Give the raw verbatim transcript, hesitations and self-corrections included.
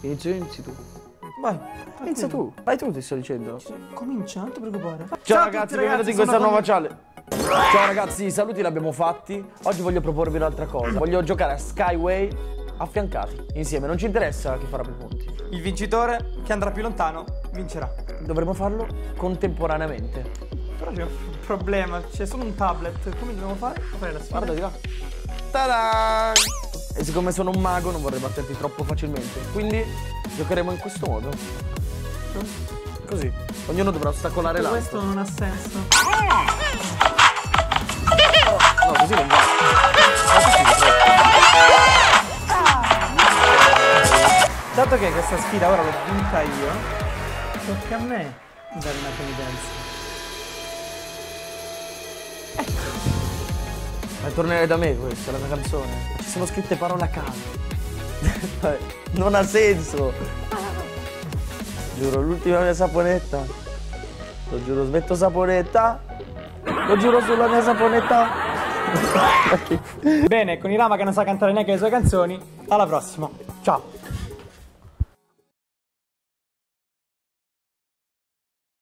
Inizio io, inizi tu. Vai. Inizia tu. Vai tu, ti sto dicendo. Comincia, non ti preoccupare. Ciao, Ciao ragazzi, benvenuti in questa nuova challenge. Ciao ragazzi, i saluti li abbiamo fatti. Oggi voglio proporvi un'altra cosa. Voglio giocare a Skyway affiancati, insieme. Non ci interessa chi farà più punti. Il vincitore, che andrà più lontano, vincerà. Dovremmo farlo contemporaneamente. Però c'è un problema, c'è solo un tablet. Come dobbiamo fare? Fare la sfida. Guarda di là. Ta-da! E siccome sono un mago non vorrei batterti troppo facilmente. Quindi giocheremo in questo modo. Così. Ognuno dovrà ostacolare l'altro. Questo non ha senso. No, così non va. Dato che questa sfida ora l'ho vinta io, tocca a me dare una penitenza. Ma tornerei da me questa, la mia canzone. Ci sono scritte parole a caso. Non ha senso. Giuro, l'ultima mia saponetta. Lo giuro, smetto saponetta. Lo giuro sulla mia saponetta. Bene, con Irama che non sa cantare neanche le sue canzoni, alla prossima. Ciao.